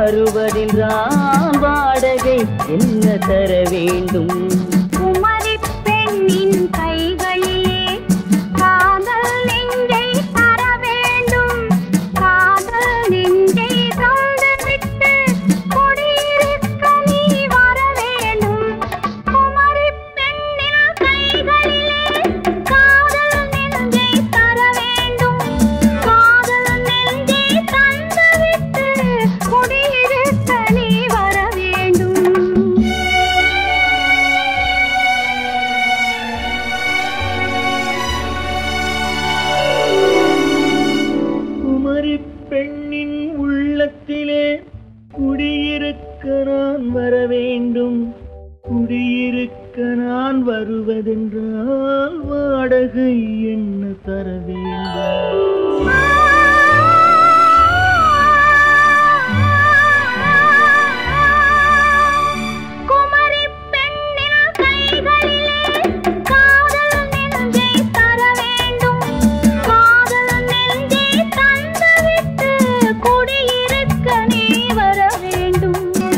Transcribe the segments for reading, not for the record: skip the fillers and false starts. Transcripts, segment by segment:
வருவதென்றால் வாடகை என்ன தர வேண்டும்? குமரி பெண்ணின் கைகளிலே காதல் நெஞ்சை தர வேண்டும். காதல் நெஞ்சை தந்துவிட்டு குடியிருக்க நீ வர வேண்டும். குமரி பெண்ணின் கைகளிலே காதல் நெஞ்சை தர வேண்டும். காதல் நெஞ்சை தந்துவிட்டு குடியிருக்க நீ வர வேண்டும். குமரி பெண்ணின் உள்ளத்திலே குடியிருக்க நான் வர வேண்டும். குடியிருக்க நான் வருவதென்றால் வாடகை என்ன தர வேண்டும்? குமரி பெண்ணின் கைகளிலே காதல் நெஞ்சை தர வேண்டும். காதல் நெஞ்சை தந்துவிட்டு குடியிருக்க நீ வர வேண்டும்.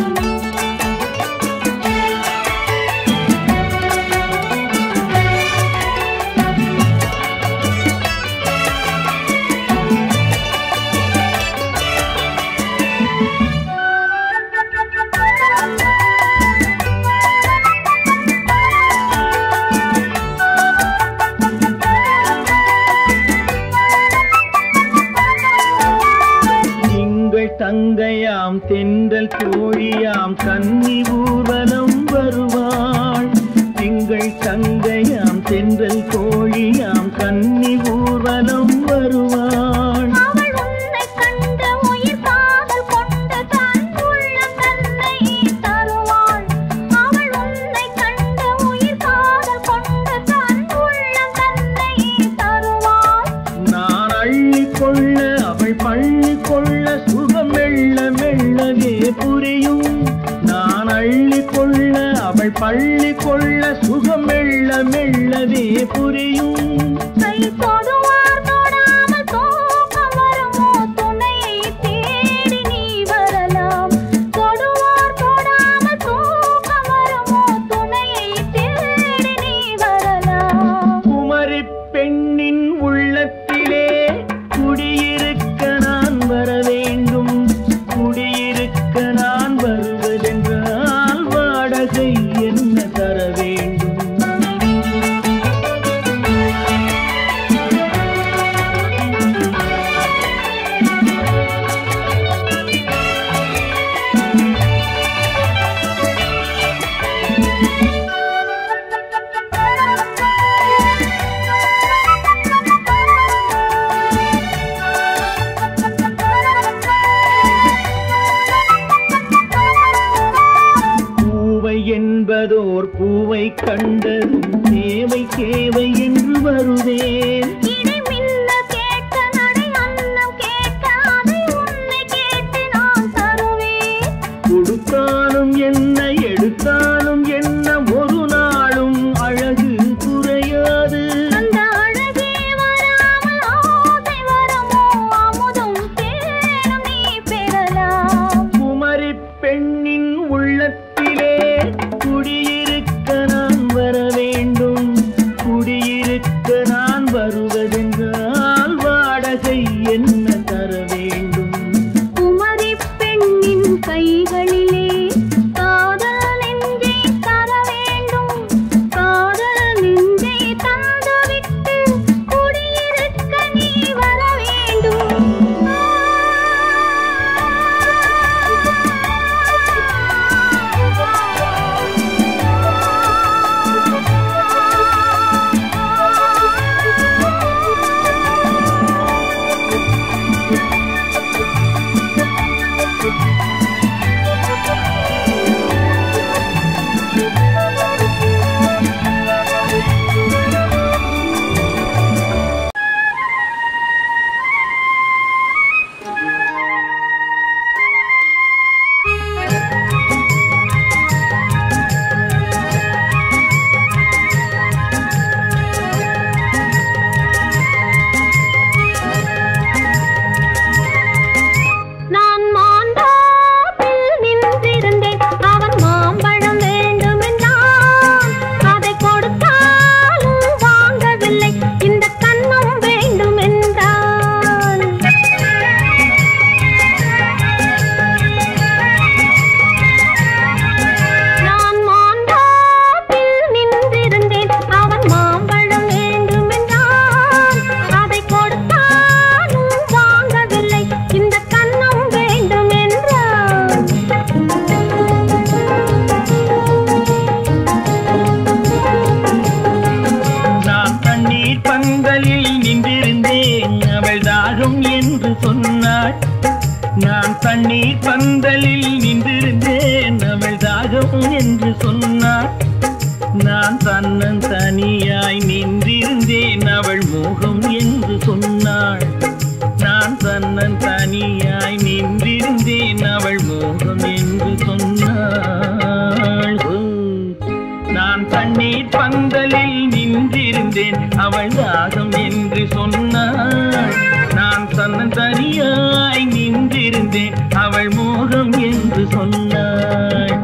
திங்கள் தங்கையாம் தென்றல் தோழியாம் கன்னி ஊர்வலம் வருவாள். திங்கள் தங்கையாம் தென்றல் தோழியாம் கன்னி ஊர்வலம் வருவாள். அவள் உன்னை கண்டு உயிர் காதல் கொண்டு தன் உள்ளம் தன்னை தருவாள். அவள் உன்னை கண்டு உயிர் காதல் கொண்டு தன் உள்ளம் தன்னை தருவாள். நான் அள்ளி கொள்ள அவள் பள்ளி கொள்ள சுகம் மெல்ல மெல்லவே புரியும். நான் அள்ளி கொள்ள அவள் பள்ளி கொள்ள சுகம் மெல்ல மெல்லவே புரியும். கை தொடுவார் தொடாமல் தூக்கம் வருமோ? துணையை தேடி நீ வரலாம். தொடுவார் தொடாமல் தூக்கம் வருமோ? துணையை தேடி நீ வரலாம். குமரி பெண்ணின் உள்ளத்திலே குடியிருக்க நான் வர வேண்டும். குடியிருக்க நான் வருவதென்றால் வாடகை என்ன தர வேண்டும்? பூவை என்பதோர் பூவை கண்டதும் தேவை தேவை என்று வருவேன். இடி மின்ன கேட்க நடை அன்னம் கேட்க அதை உன்னை கேட்டு நான் தருவேன். கொடுத்தாலும் என்ன எடுத்தாலும் என்ன ஒரு நாளும் அழகு குறையாது. அந்த அழகே வராமல் ஆசை வருமோ? அமுதும் தேனும் நீ பெறலாம். குமரி பெண்ணின் உள்ளத்திலே குடியிருக்க நான் வர வேண்டும். குடியிருக்க நான் வருவதென்றால் வாடகை என்ன தர வேண்டும்? குமரி பெண்ணின் கைகளிலே காதல் நெஞ்சை தர வேண்டும். காதல் நெஞ்சை தந்துவிட்டு குடியிருக்க நீ வர வேண்டும். சொன்னாள். நான் தன்னன் தனியாய் நின்றிருந்தேன் அவள் மோகம் என்று சொன்னாள். நான் தன்னன் தனியாய் நின்றிருந்தேன் அவள் மோகம் என்று சொன்னாள். நான் தண்ணீர் பந்தலில் நின்றிருந்தேன் அவள் தாகம் என்று சொன்னாள். நான் தன்னன் தனியாய் நின்றிருந்தேன் அவள் மோகம் என்று சொன்னாள்.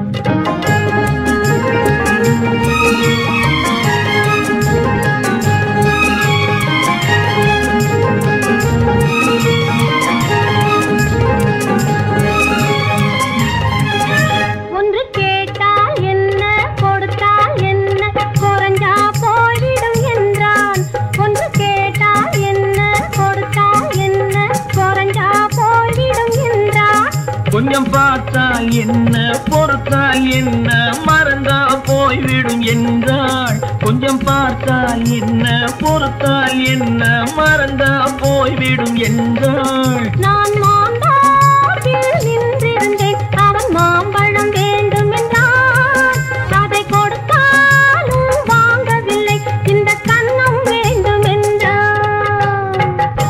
ஒன்று கேட்டால் என்ன கொடுத்தால் என்ன குறைஞ்சா போய்விடும் என்றான். ஒன்று கேட்டால் என்ன கொடுத்தால் என்ன குறைஞ்சா போய்விடும் என்றான். கொஞ்சம் பார்த்தால் என்ன பொறுத்தால் என்ன மறந்தா போய்விடும் என்றாள். கொஞ்சம் பார்த்தால் என்ன பொறுத்தால் என்ன மறந்தா போய்விடும் என்றாள். நான் மாந்தாப்பில் நின்றிருந்தேன் அவன் மாம்பழம் வேண்டும் என்றான். அதை கொடுத்தாலும் வாங்கவில்லை இந்த கன்னம் வேண்டும் என்றான்.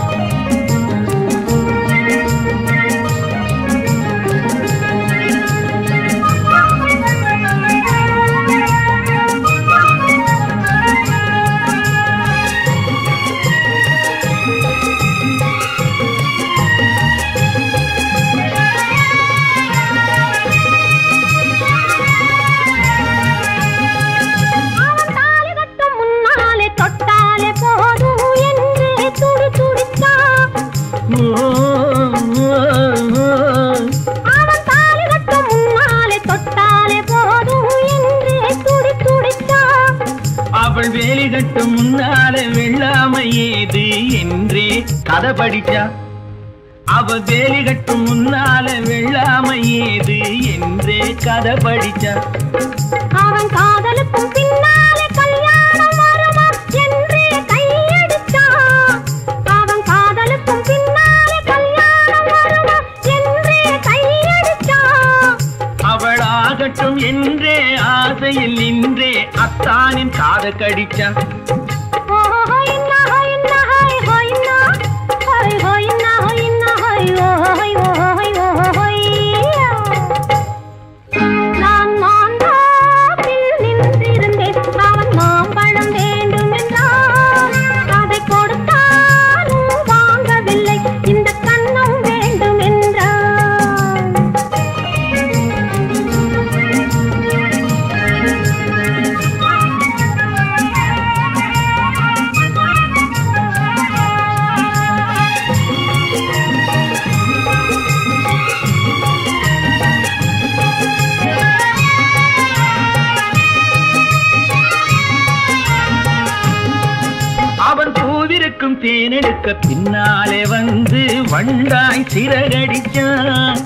அவன் தாலி கட்டும் முன்னாலே தொட்டாலே போதும் என்றே துடி துடித்தான். அவன் தாலி கட்டும் முன்னாலே தொட்டாலே போதும் என்றே துடி துடித்தான். அவள் வேலி கட்டும் முன்னாலே வெள்ளாமை ஏது என்றே கதை படிச்சா. அவள் வேலி கட்டும் முன்னாலே வெள்ளாமை ஏது என்றே கதை படிச்சா. அவன் காதலுக்கும் பின்னாலே கல்யாணம் வருமா என்றே கையடித்தான். அவன் காதலுக்கும் பின்னாலே கல்யாணம் வருமா என்றே கையடித்தான். அவள் ஆகட்டும் என்றே ஆசையில் நின்றே அத்தானின் காத கடிச்சா. நான் மாந்தாப்பில் நின்றிருந்தேன் அவன் மாம்பழம் வேண்டும் என்றான். அதை கொடுத்தாலும் வாங்கவில்லை இந்த கன்னம் வேண்டும் என்றான். அவன் பூவிருக்கும் தேனெடுக்க பின்னாலே வந்து வண்டாய் சிறகடிச்சான்.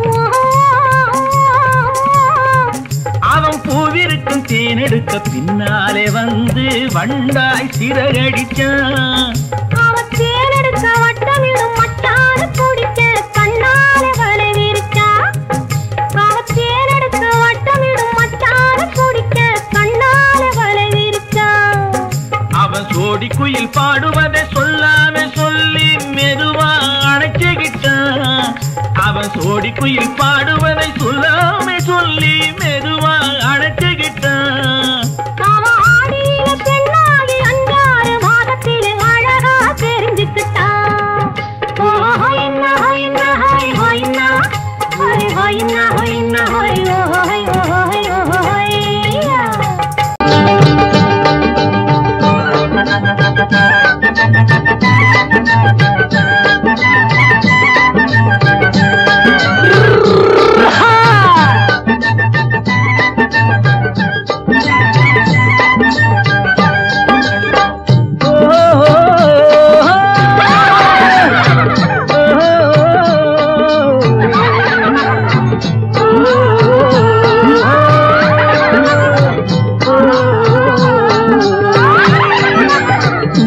அவன் பூவிருக்கும் தேனெடுக்க பின்னாலே வந்து வண்டாய் சிறகடிச்சான். அவன் தேனெடுக்க வட்டமிடும் மட்டான குடிக்க கண்ணாலே வலை விரிச்சா. அவன் தேனெடுக்க வட்டமிடும் மட்டான குடிக்க கண்ணாலே வலை விரிச்சா. அவன் சோடி குயில் பாடுவதை சொல்லாம சொல்லி மெதுவா அணைச்சுக்கிட்டான். அவன் சோடி குயில் பாடுவதை சொல்லாம சொல்லி மெதுவா அணைச்சுக்கிட்டான். அவன் ஆடிய பெண்ணாகி 5-6 மாதத்திலே அழகா தெரிஞ்சுக்கிட்டான். ஹொய்னா ஹொய்னா ஹொய் ஹொய்னா ஹொய் ஹொய்னா ஹொய்னா ஹொய் ஹொய் ஹொய் ஹொய்யா.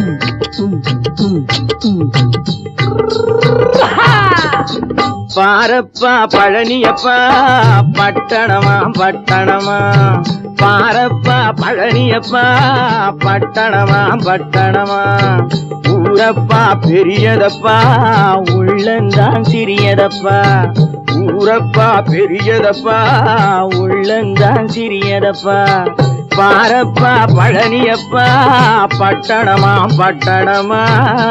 பார பாரப்பா பழனியப்பா பட்டணமா பட்டணமா பாரப்பா பழனியப்பா பட்டணமா பட்டணமா ஊரப்பா பெரியதப்பா உள்ளந்தான் சிறியதப்பா ஊரப்பா பெரியதப்பா உள்ளந்தான் சிறியதப்பா பாரப்பா பழனியப்பா பட்டணமா பட்டணமா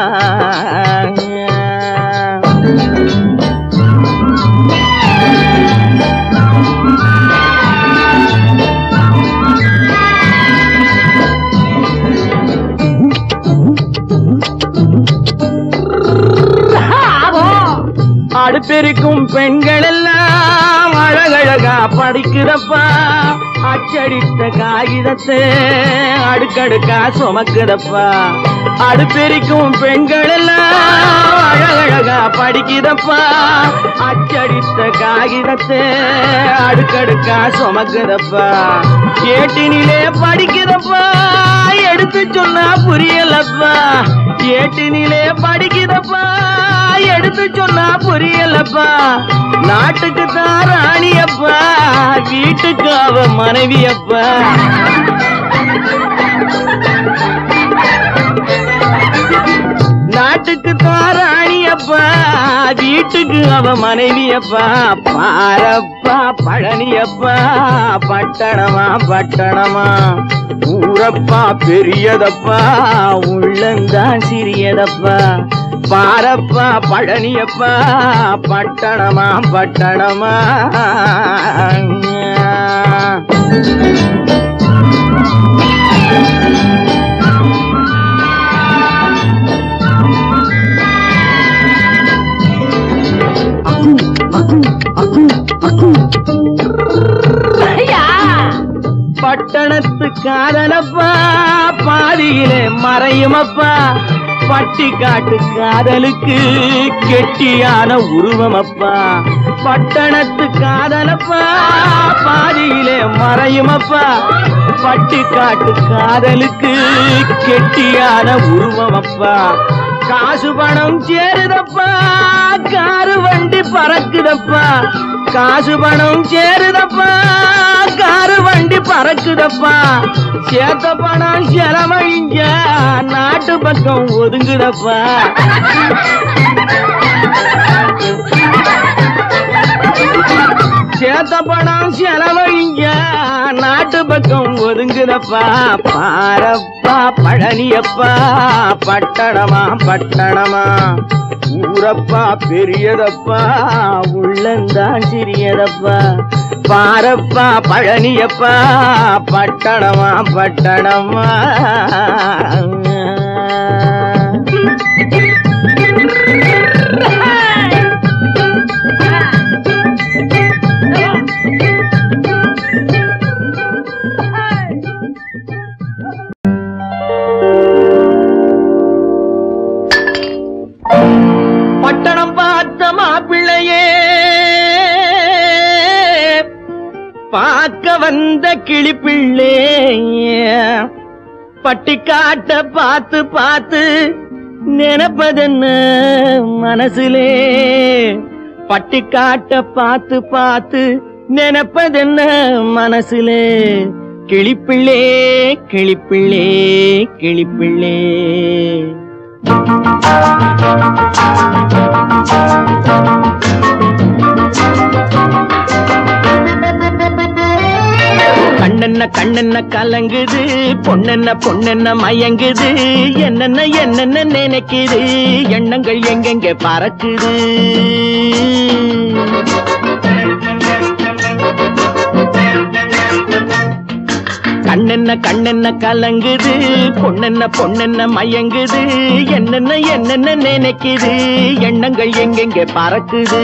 அடுப்பெருக்கும் பெண்கள் எல்லாம் அழகழகா படிக்கிறப்பா அச்சடித்த காகிதத்தை அடுக்கடுக்கா சுமக்குதப்பா அடுப்பெருக்கும் பெண்கள் எல்லாம் அழகழகா படிக்கிறப்பா அச்சடித்த காகிதத்தை அடுக்கடுக்கா சுமக்குதப்பா ஏட்டினிலே படிக்கிறப்பா எடுத்து சொன்னா புரியலப்பா ஏட்டினிலே படிக்கிறப்பா எடுத்து சொன்னா புரியலப்பா நாட்டுக்கு தான் ராணியப்பா வீட்டுக்கு அவ மனைவியப்பா நாட்டுக்கு தான் ராணியப்பா வீட்டுக்கு அவ மனைவியப்பா பாரப்பா பழனியப்பா பட்டணமா பட்டணமா ஊரப்பா பெரியதப்பா உள்ளந்தான் சிறியதப்பா பாரப்பா பழனியப்பா பட்டணமா பட்டணமா பட்டணத்து காதலப்பா பாதியிலே மறையுமப்பா பட்டி காட்டு காதலுக்கு கெட்டியான உருவமப்பா பட்டணத்து காதலப்பா பாதியிலே மறையுமப்பா பட்டி காட்டு காதலுக்கு கெட்டியான உருவமப்பா காசு பணம் சேருதப்பா காரு வண்டி பறக்குதப்பா காசு பணம் சேருதப்பா காரு வண்டி பறக்குதப்பா சேத்த பணம் செலவழிஞ்ச நாட்டு பக்கம் ஒதுங்குதப்பா சேத்த பணம் செலவழிஞ்ச நாட்டு பக்கம் ஒதுங்குதப்பா பாரப்பா பழனியப்பா பட்டணமா பட்டணமா ஊரப்பா பெரியதப்பா உள்ளந்தான் சிறியதப்பா பாரப்பா பழனியப்பா பட்டணமா பட்டணமா பட்டணம் பார்த்த மாப்பிள்ளையே பார்க்க வந்த கிளிப்பிள்ளே பட்டிக்காட்ட பார்த்து பார்த்து நினைப்பதென்ன மனசுலே பட்டிக்காட்ட பார்த்து பார்த்து நினைப்பதென்ன மனசுலே கிளிப்பிள்ளே கிளிப்பிள்ளே கிளிப்பிள்ளே கண்ணென்ன கண்ணென்ன கலங்குது பொண்ணென்ன பொண்ணென்ன மயங்குது என்னென்ன என்னென்ன நினைக்குது எண்ணங்கள் எங்கெங்க பறக்குது கண்ணென்ன கண்ணென்ன கலங்குது பொண்ணென்ன பொண்ணென்ன மயங்குது என்னென்ன என்னென்ன நினைக்குது எண்ணங்கள் எங்கெங்க பறக்குது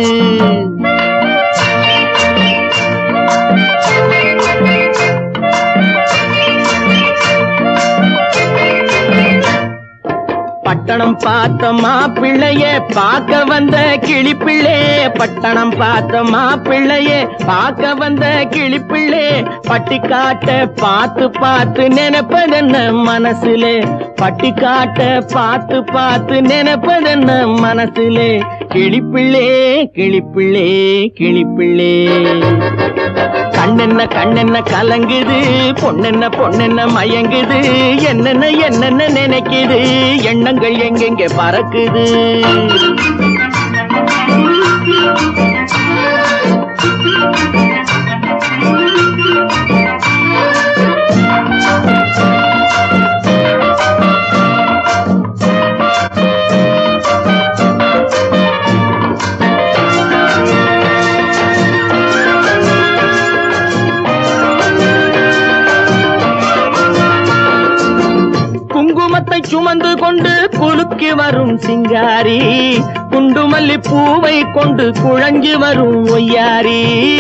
பட்டணம் பார்த்த மாப்பிள்ளையே பார்க்க வந்த கிளிப்பிள்ளே பட்டணம் பார்த்த மாப்பிள்ளையே பார்க்க வந்த கிளிப்பிள்ளே பட்டிக்காட்ட பார்த்து பார்த்து நினைப்பதென்ன மனசுலே பட்டிக்காட்ட பார்த்து பார்த்து நினைப்பதென்ன மனசுலே கிளிப்பிள்ளே கிளிப்பிள்ளே கிளிப்பிள்ளே. கண்ணென்ன கண்ணென்ன கலங்குது, பொண்ணென்ன பொண்ணென்ன மயங்குது, என்னென்ன என்னென்ன நினைக்குது, எண்ணங்கள் எங்கெங்க பறக்குது. குங்குமத்தை சுமந்து கொண்டு குலுக்கி வரும் சிங்காரி, குண்டுமல்லி பூவை கொண்டு குழஞ்சி வரும் ஒய்யாரி.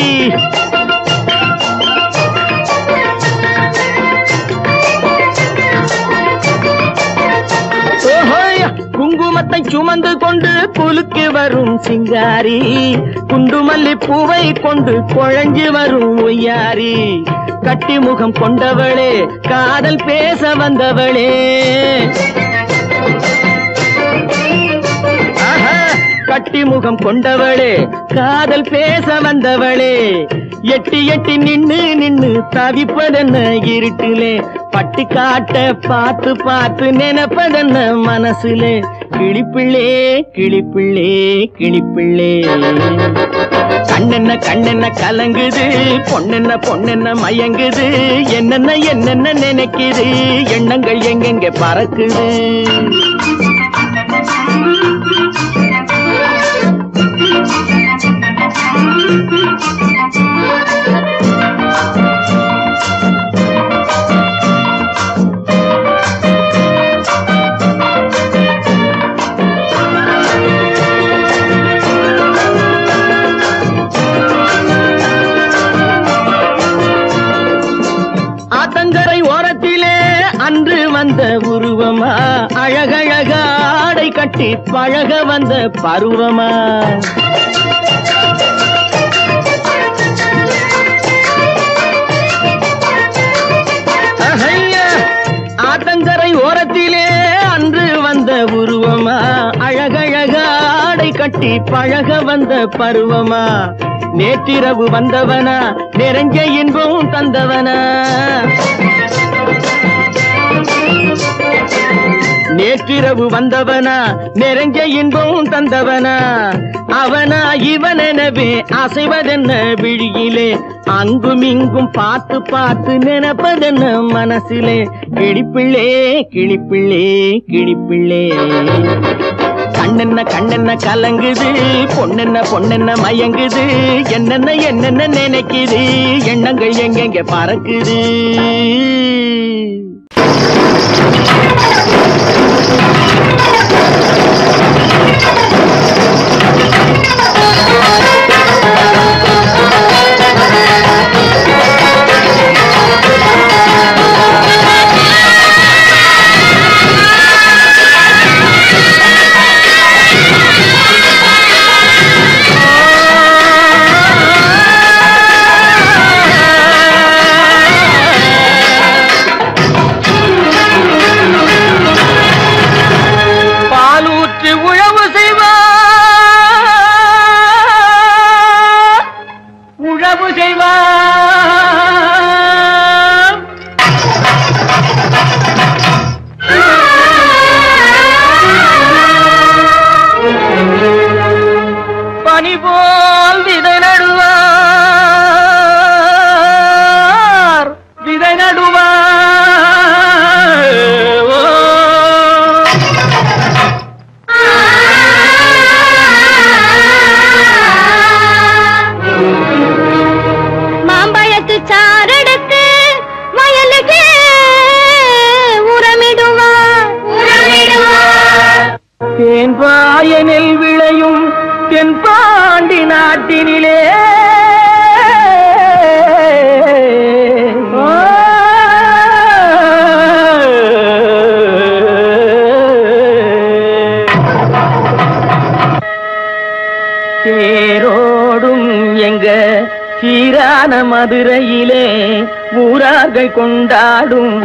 குங்குமத்தை சுமந்து கொண்டு குலுக்கி வரும் சிங்காரி, குண்டுமல்லி பூவை கொண்டு குழஞ்சி வரும் ஒய்யாரி. கட்டி முகம் கொண்டவளே, காதல் பேச வந்தவளே, கட்டி முகம் கொண்டவளே, காதல் பேச வந்தவளே. எட்டி எட்டி நின்னு நின்னு தவிப்பதென்ன இருட்டிலே, பட்டி காட்ட பார்த்து பார்த்து நினைப்பதென்ன மனசுலே. கிளிப்பிள்ளே கிளிப்பிள்ளே கிளிப்பிள்ளே. கண்ணென்ன கண்ணென்ன கலங்குது, பொண்ணென்ன பொண்ணென்ன மயங்குது, என்னென்ன என்னென்ன நினைக்குது, எண்ணங்கள் எங்கெங்க பறக்குது. ஆத்தங்கரை ஓரத்திலே அன்று வந்த உருவமா, அழகழக ஆடை கட்டி பழக வந்த பருவமா. ஆத்தங்கரை ஓரத்திலே அன்று வந்த உருவமா, அழகழக ஆடை கட்டி பழக வந்த பருவமா. நேற்றிரவு வந்தவனா, நிறைஞ்ச இன்பம் தந்தவனா. நேற்றிரவு வந்தவனா, நிறைஞ்ச இன்பம் தந்தவனா. அவனா இவனெனவே அசைவதென்ன விழியிலே, அங்கும் இங்கும் பார்த்து பார்த்து நினைப்பதென்ன மனசிலே. கிளிப்பிள்ளே கிளிப்பிள்ளே கிளிப்பிள்ளே. கண்ணென்ன கண்ணென்ன கலங்குது, பொண்ணென்ன பொண்ணென்ன மயங்குது, என்னென்ன என்னென்ன நினைக்குது, எண்ணங்கள் எங்கெங்க பறக்குது. தேன்பாயனில் விளையும் தென்பாண்டி நாட்டினிலே தேரோடும் எங்க சீரான மதுரையிலே ஊரார்கள் கொண்டாடும்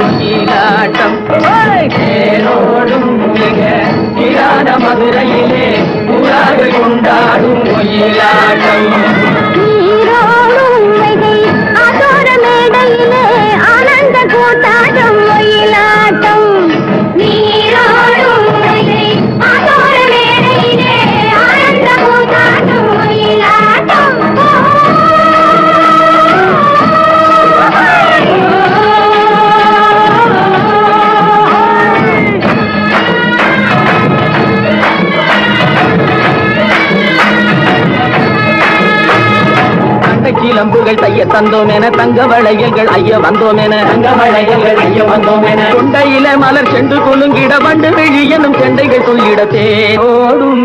நீலாட்டம். தேரோடும் எங்க சீரான மதுரையிலே ஊரா ஊரார்கள் கொண்டாடும் ஒயிலாட்டம் நீரோடும் வைகை அதோர மேடையிலே ஆனந்த கூத்தாட்டம் ஒயிலாட்டம் நீரோடும் வைகை அதோர மேடையிலே ஆனந்த கூத்தாட்டம் ஒயிலாட்டம் கிளம்புகள் தைய தந்தோம் என தங்க வளையல்கள் ஐய வந்தோம் என தங்க வளையல்கள் ஐய வந்தோம் என கொண்டையில மலர் சென்று குலுங்கிட வண்டு விழி எனும் செண்டைகள் சொல்லிட தேடும்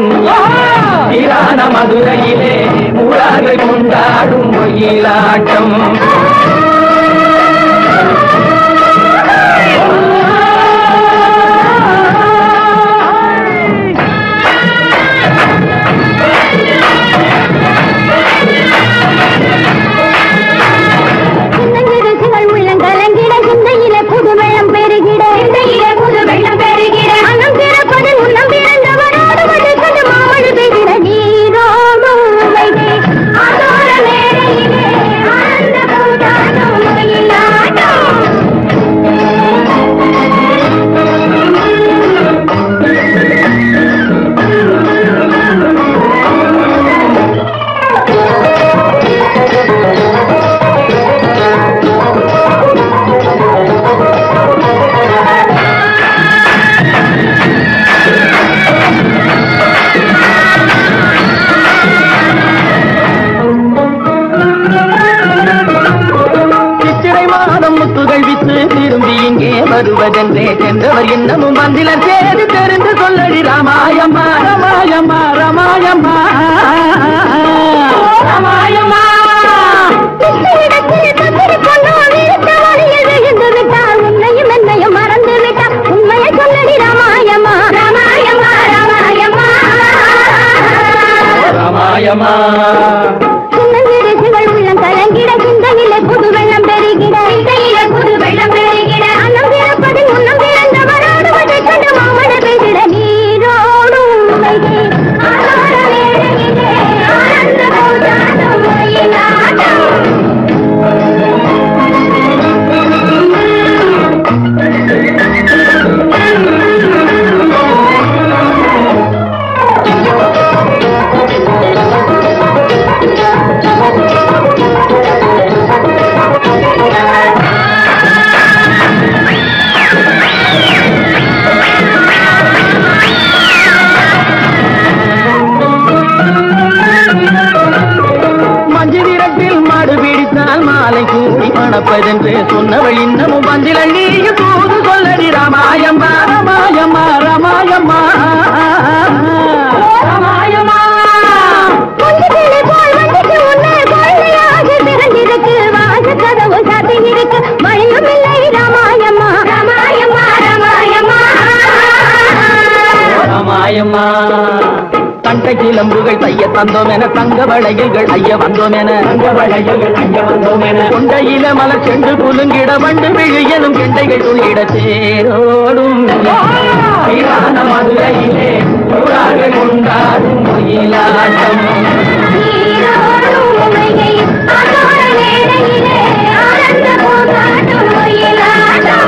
மதுரையிலே ஊரார்கள் கொண்டாடும் ஒயிலாட்டம் வருவதென்றே சென்றவர் இன்னமும் வந்திலர் சேது தெரிந்து சொல்லடி ராமாயம்மா ராமாயம்மா ராமாயம்மா ராமாயம்மா உன்னையும் என்னையும் மறந்து விட்டார் உண்மையை சொல்லடி ராமாயம்மா ராமாயம்மா ராமாயம்மா ராமாயம்மா சின்னஞ்சிறுசுகள் உள்ளம் கலங்கிட சிந்தையிலே புது வெள்ளம் பெருகிட சிந்தையிலே புது வெள்ளம் பெருகிட அன்னம் பிறப்பதில் முன்னம் பிறந்தவரோடு வதை கண்டு மாமன பெய்திட நீரோடும் வைகை ஆனந்த வேளையிலே ஆனந்த கூத்தாட்டம் ஒயிலாட்டம் மணப்பதென்று சொன்னவள் இன்னமும் வந்திலள் நீயும் தூது சொல்லடி ராமாயம்மா ராமாயம்மா ராமாயம்மா ராமாயம்மா பொன்னிலே போல் வண்டிக்கு முன்னே கொள்ளையாக திறந்திருக்கு வாச கதவு சாத்தியிருக்கு மழையும் இல்லை ராமாயம்மா ராமாயம்மா ராமாயம்மா ராமாயம்மா கண்டை கிளம்புகள் தைய தந்தோம் என தங்க வளையல்கள் ஐய வந்தோம் என தங்க வளையல்கள் ஐய வந்தோம் என கொண்டையில மலர் சென்று குலுங்கிட வண்டு விழி எனும் கெண்டைகள் துள்ளிட தேரோடும் மதுரையிலே ஊரார்கள் கொண்டாடும் ஒயிலாட்டம் நீரோடும் வைகை அதோர மேடையிலே ஆனந்த கூத்தாட்டம் ஒயிலாட்டம்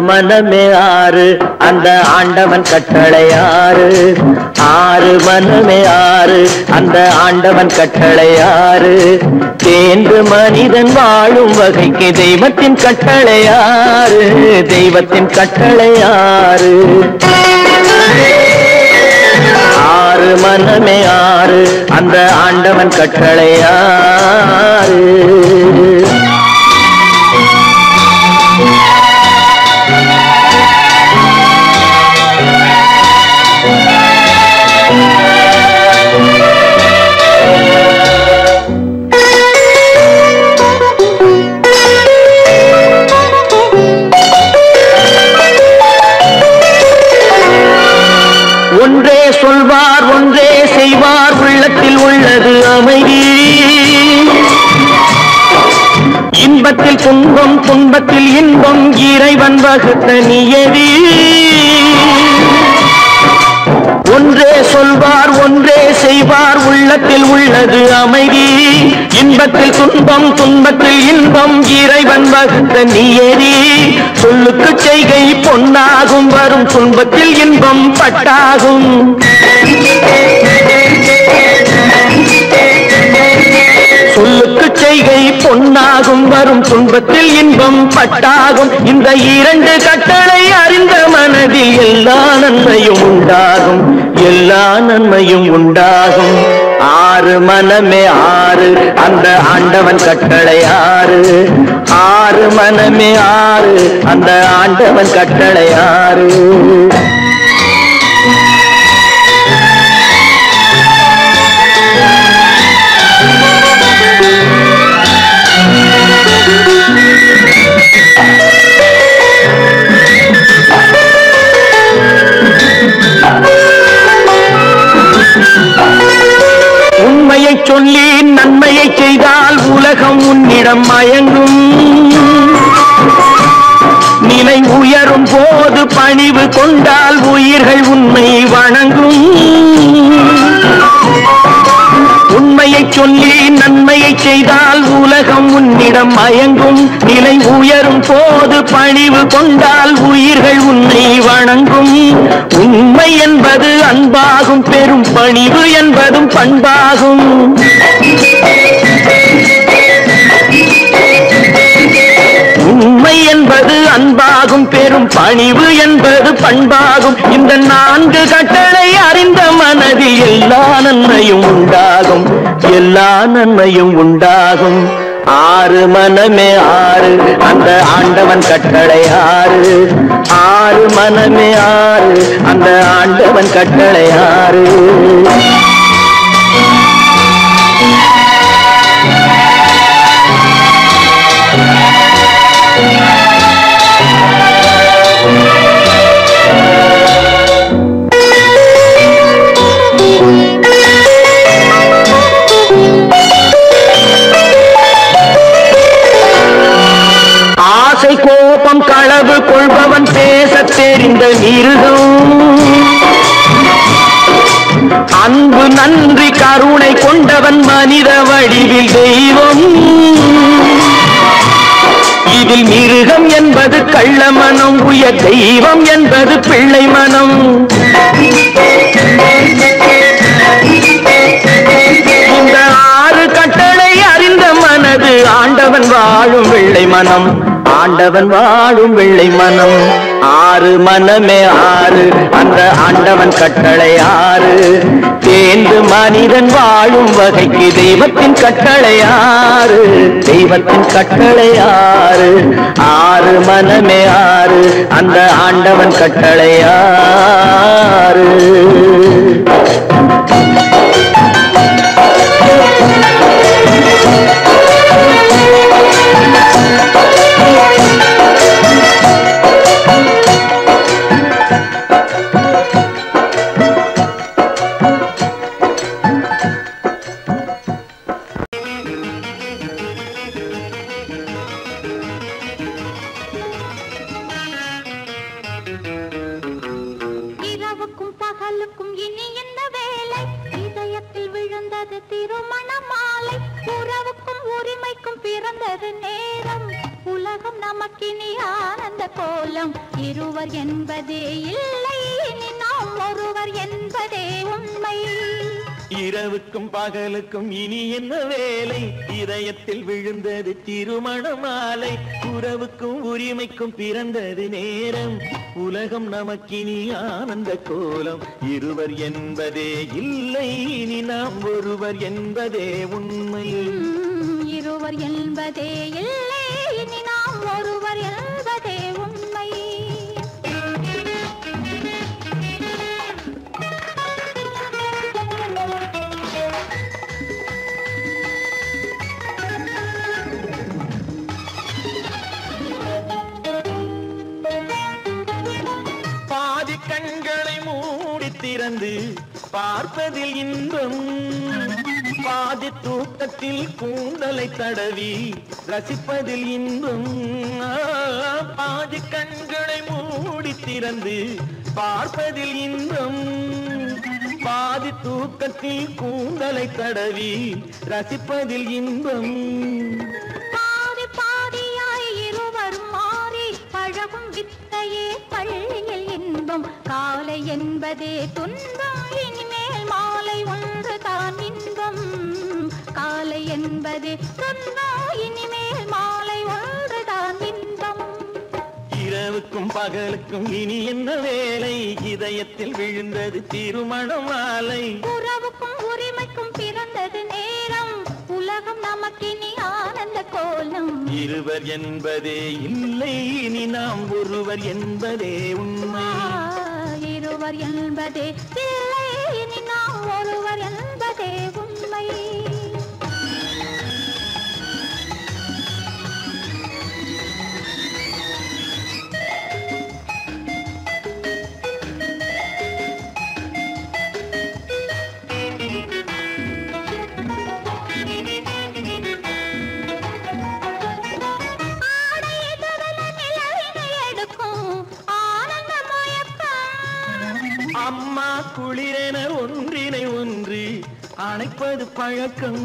மனமே ஆறு அந்த ஆண்டவன் கட்டளை ஆறு. ஆறு மனமே ஆறு அந்த ஆண்டவன் கட்டளை ஆறு. தேர்ந்து மனிதன் வாழும் வகைக்கு தெய்வத்தின் கட்டளை ஆறு. தெய்வத்தின் கட்டளை ஆறு. ஆறு மனமே ஆறு அந்த ஆண்டவன் கட்டளை ஆறு. ஒன்றே சொல்வார் ஒன்றே செய்வார் உள்ளத்தில் உள்ளது அமைதி. இன்பத்தில் துன்பம் துன்பத்தில் இன்பம் இறைவன் வகுத்த நியதி. ஒன்றே சொல்வார் ஒன்றே செய்வார் உள்ளத்தில் உள்ளது அமைதி. இன்பத்தில் துன்பம் துன்பத்தில் இன்பம் இறைவன் வகுத்த நியதி. சொல்லுக்கு செய்கை பொன்னாகும் வரும் துன்பத்தில் இன்பம் பட்டாகும். சொல்லுக்கு செய்கை பொன்னாகும் வரும் துன்பத்தில் இன்பம் பட்டாகும். இந்த இரண்டு கட்டளை அறிந்த மனதில் எல்லா நன்மையும் உண்டாகும். எல்லா நன்மையும் உண்டாகும். ஆறு மனமே ஆறு அந்த ஆண்டவன் கட்டளை ஆறு. ஆறு மனமே ஆறு அந்த ஆண்டவன் கட்டளை ஆறு. உண்மையை சொல்லி நன்மையை செய்தால் உலகம் உன்னிடம் மயங்கும். நிலை உயரும் போது பணிவு கொண்டால் உயிர்கள் உன்னை வணங்கும். உண்மையை சொல்லி நன்மையை செய்தால் உலகம் உன்னிடம் மயங்கும். நிலை உயரும் போது பணிவு கொண்டால் உயிர்கள் உன்னை வணங்கும். உண்மை என்பது அன்பாகும் பெரும் பணிவு என்பதும் பண்பாகும். உண்மை என்பது அன்பாகும் பெரும் பணிவு என்பது பண்பாகும். இந்த நான்கு கட்டளை அறிந்த மனதில் எல்லா நன்மையும் உண்டாகும். எல்லா நன்மையும் உண்டாகும். ஆறு மனமே ஆறு அந்த ஆண்டவன் கட்டளை ஆறு. ஆறு மனமே ஆறு அந்த ஆண்டவன் கட்டளை ஆறு. ஆசை கோபம் களவு கொள்பவன் பேசத் தெரிந்த மிருகம். அன்பு நன்றி கருணை கொண்டவன் மனித வடிவில் தெய்வம். இதில் மிருகம் என்பது கள்ள மனம். உயர் தெய்வம் என்பது பிள்ளை மனம். இந்த ஆறு கட்டளை அறிந்த மனது ஆண்டவன் வாழும் வெள்ளை மனம். ஆண்டவன் வாழும் வெள்ளை மனம். ஆறு மனமே ஆறு அந்த ஆண்டவன் கட்டளை ஆறு. தேர்ந்து மனிதன் வாழும் வகைக்கு தெய்வத்தின் கட்டளை ஆறு. தெய்வத்தின் கட்டளை ஆறு. ஆறு மனமே ஆறு அந்த ஆண்டவன் கட்டளை ஆறு. திருமண மாலை உறவுக்கும் உரிமைக்கும் பிறந்தது நேரம். உலகம் நமக்கினி ஆனந்த கோலம் இருவர் என்பதே இல்லை இனி நாம் ஒருவர் என்பதே உண்மை இரவுக்கும் பகலுக்கும் இனி என்ன வேலை இதயத்தில் விழுந்தது திருமண மாலை உறவுக்கும் உரிமைக்கும் பிறந்தது நேரம் உலகம் நமக்கினி ஆனந்த கோலம் இருவர் என்பதே இல்லை இனி நாம் ஒருவர் என்பதே உண்மை இருவர் என்பதே இல்லை இனி நாம் ஒருவர் என்பதே உண்மை பாதி கண்களை மூடி திறந்து பார்ப்பதில் இன்பம் பாதி தூக்கத்தில் கூந்தலை தடவி ரசிப்பதில் இன்பம் பாதி கண்களை மூடி திறந்து பார்ப்பதில் இன்பம் பாதி தூக்கத்தில் கூந்தலை தடவி ரசிப்பதில் இன்பம் பாதி பாதியாய் இருவரும் மாறி பழகும் வித்தையே பள்ளியில் இன்பம் காலை என்பதே துன்பம் இனிமேல் மாலை ஒன்று தான் இன்பம் காலை என்பதே துன்பம் இனிமேல் மாலை ஒன்று தான் இன்பம் இரவுக்கும் பகலுக்கும் இனி என்ன வேலை இதயத்தில் விழுந்தது திருமண மாலை உறவுக்கும் உரிமைக்கும் பிறந்தது நேரம் உலகம் நமக்கினி ஆனந்த கோலம் இருவர் என்பதே இல்லை இனி நாம் ஒருவர் என்பதே உண்மை இருவர் என்பதே இல்லை இனி நாம் ஒருவர் என்பதே உண்மை அம்மா குளிரென ஒன்றினை ஒன்று அணைப்பது பழக்கம்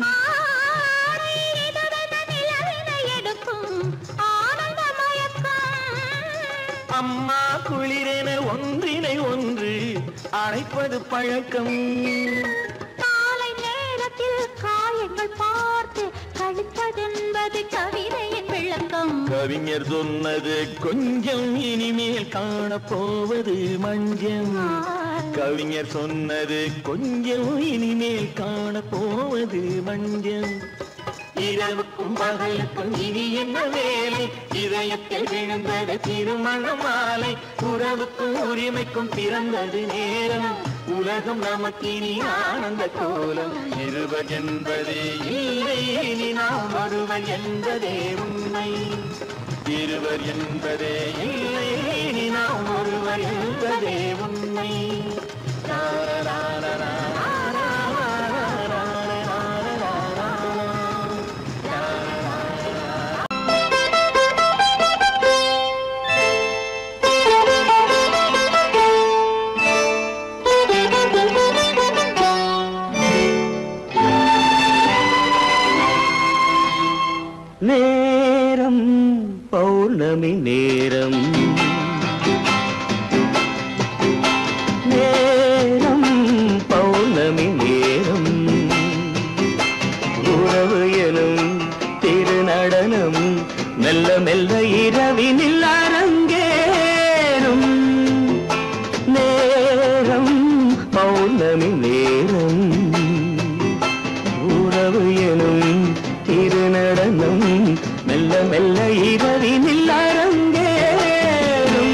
அம்மா குளிரென ஒன்றினை ஒன்று அணைப்பது பழக்கம் காலை நேரத்தில் காயங்கள் பார்த்து கழிப்பதென்பது கவிதையின் விளக்கம் கவிஞர் சொன்னது கொஞ்சம் இனிமேல் காணப்போவது மஞ்சம் கவிஞர் சொன்னது கொஞ்சம் இனிமேல் காணப்போவது மஞ்சம் இரவுக்கும் பகலுக்கும் இனி என்ன வேலை இதயத்தில் விழுந்தது திருமண மாலை உறவுக்கும் உரிமைக்கும் பிறந்தது நேரம் உலகம் நமக்கினி ஆனந்த கோலம் இருவர் என்பதே இல்லை இனி நாம் ஒருவர் என்பதே உண்மை இருவர் என்பதே இல்லை இனி நாம் ஒருவர் என்பதே உண்மை நேரம் பௌர்ணமி நேரம் நேரம் பௌர்ணமி நேரம் உறவு எனும் திருநடனம் மெல்ல மெல்ல இரவினில் அரங்கேறும் நேரம் பௌர்ணமி நேரம் உறவு எனும் திருநடனம் மெல்ல மெல்ல இரவினில் அரங்கேறும்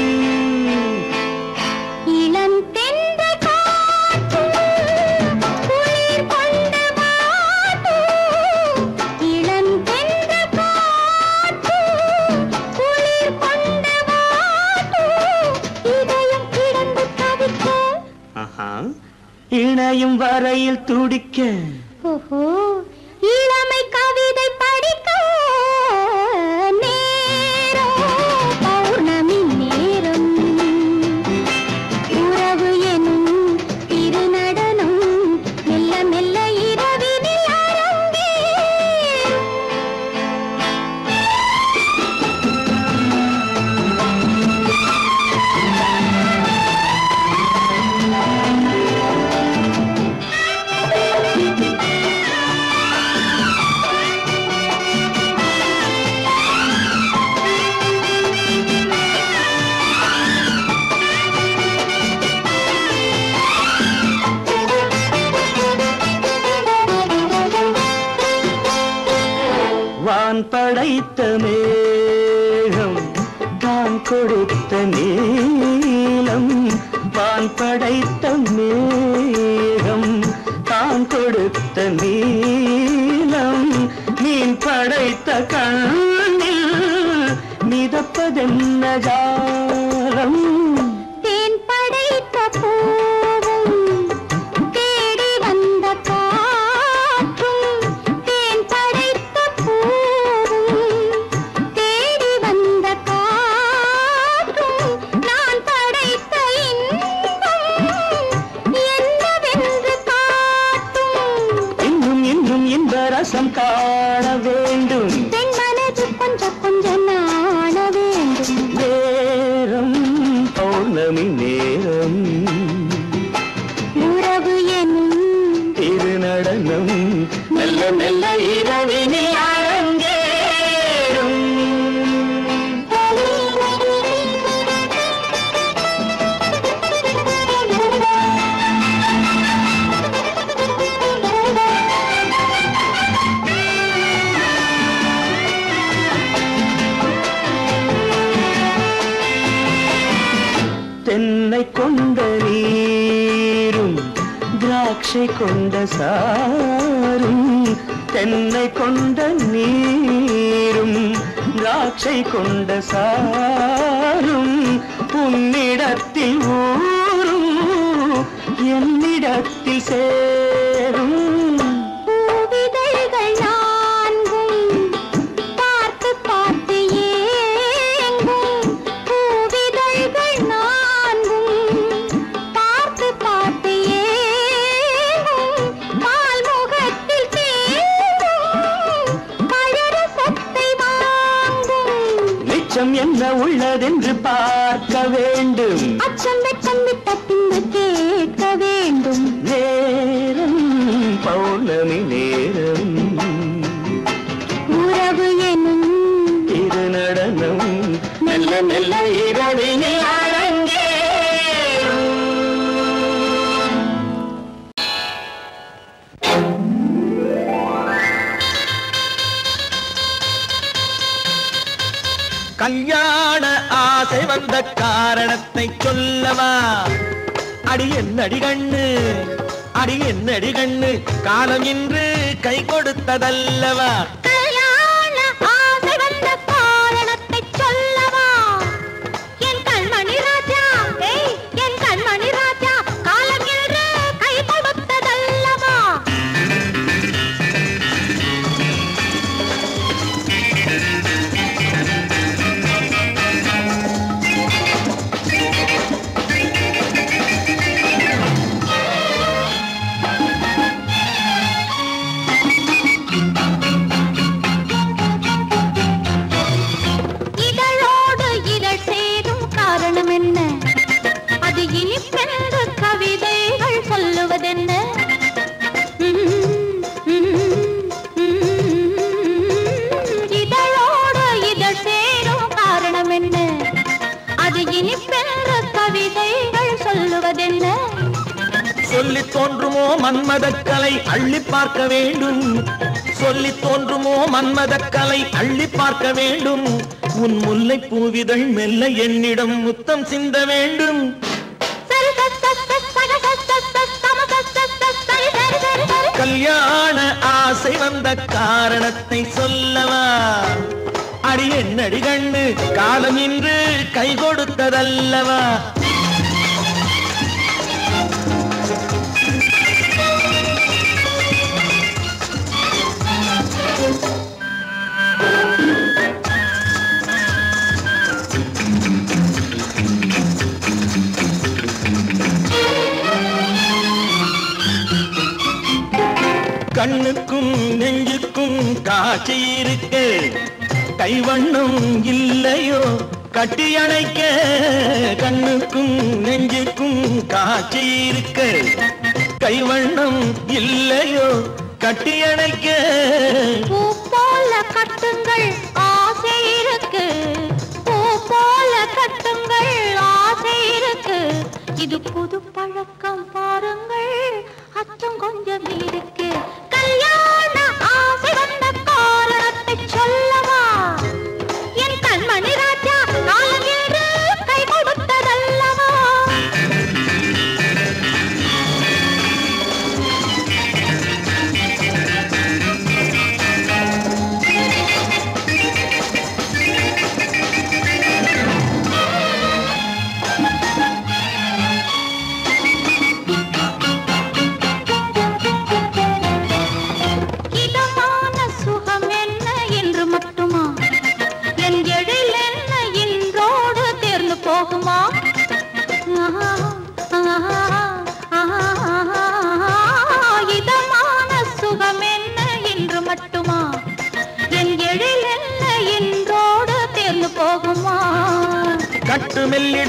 இளம் தென்றல் காற்று குளிர் கொண்ட வாட்டு இளம் தென்றல் காற்று குளிர் கொண்ட வாட்டு இதயம் கிடந்து தவிக்க இணையும் வரையில் துடிக்க ஓஹோ இளமை கவிதை படிக்க நேரம் பௌர்ணமி நேரம் உறவு எனும் திருநடனம் மெல்ல மெல்ல இரவினில் அரங்கேறும் வான் படைத்த மேகம் தான் கொடுத்த நீலம் வான் படைத்த மேகம் தான் கொடுத்த நீலம் மீன் படைத்த கண்ணில் மிதப்பதென்ன ஜாலம் தேன் படைத்த பூவும் தேடி வந்த காற்றும் தேன் படைத்த பூவும் தேடி வந்த காற்றும் நான் படைத்த இன்பம் என்னவென்று காட்டும் இன்னும் இன்னும் இன்ப ரசம் காண வேண்டும் பெண் மனது கொஞ்சம் கொஞ்சம் நாண வேண்டும் நேரம் பௌர்ணமி நேரம் உறவு எனும் திருநடனம் மெல்ல மெல்ல இரவினில் அரங்கேறும் தென்னை கொண்ட நீரும் திராட்சை கொண்ட சாரும் தென்னை கொண்ட நீரும் திராட்சை கொண்ட சாரும் உன்னிடத்தில் ஊரும் என்னிடத்தில் சேரும் பூவிதழ்கள் நான்கும் பார்த்து பார்த்து ஏங்கும் பூவிதழ்கள் நான்கும் பார்த்து பார்த்து ஏங்கும் பால்முகத்தில் தேங்கும் பழரசத்தை வாங்கும் நிச்சம் என்ன உள்ளதென்று பார்க்க வேண்டும் அச்சம் வெச்சம் விட்ட பின்பு கேட்க வேண்டும் நேரம் பௌர்ணமி நேரம் உறவு எனும் திருநடனம் மெல்ல மெல்ல இரவினில் அரங்கேறும் கல்யாண ஆசை வந்த காரணத்தை சொல்லவா அடி என்னடி கண்ணு அடி என்னடி கண்ணு காலம் இன்று கை கொடுத்ததல்லவா கல்யாண ஆசை வந்த காரணத்தை சொல்லவா என் கண்மணி ராஜா என் கண்மணி ராஜா காலம் என்று கை கொடுத்ததல்லவா இதழோடு இதழ் சேரும் காரணம் என்ன அது இனிப்பென்று கவிதைகள் சொல்லுவதென்ன இதழோடு இதழ் சேரும் காரணம் என்ன அது இனிப்பென்று கவிதைகள் சொல்லுவதென்ன சொல்லி தோன்றுமோ மன்மதக்கலை அள்ளி பார்க்க வேண்டும் சொல்லி தோன்றுமோ மன்மதக்கலை அள்ளி பார்க்க வேண்டும் உன் முல்லை பூவிதழ் மெல்ல என்னிடம் முத்தம் சிந்த வேண்டும் கல்யாண ஆசை வந்த காரணத்தை சொல்லவா அடி என்னடி கண்ணு காலம் இன்று கை கொடுத்ததல்லவா கண்ணுக்கும் நெஞ்சுக்கும் காட்சி இருக்கு கைவண்ணம் இல்லையோ கட்டி அணைக்க கண்ணுக்கும் நெஞ்சுக்கும் காட்சி இருக்கு கைவண்ணம் இல்லையோ கட்டி அணைக்க பூ போல கட்டுங்கள் ஆசை இருக்கு பூ போல கட்டுங்கள் ஆசை இருக்கு இது புது பழக்கம் பாருங்கள் அச்சம் கொஞ்சம் இருக்கு கல்யாண ஆசை வந்த காரணத்தை சொல்ல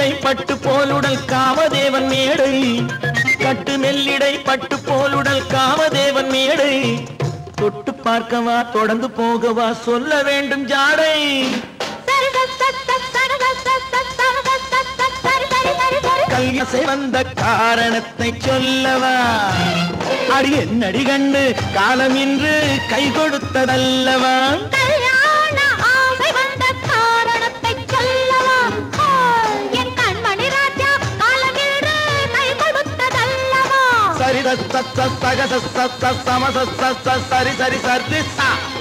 மெல்லிடை பட்டு போலுடல் காமதேவன் மேடை கட்டு மெல்லிடை பட்டு போலுடல் காமதேவன் மேடை தொட்டு பார்க்கவா தொடர்ந்து போகவா சொல்ல வேண்டும் ஜாடை கல்யாசை வந்த காரணத்தை சொல்லவா அடி என்னடி கண்டு காலம் இன்று கை கொடுத்ததல்லவா சரி சரி சரி சரி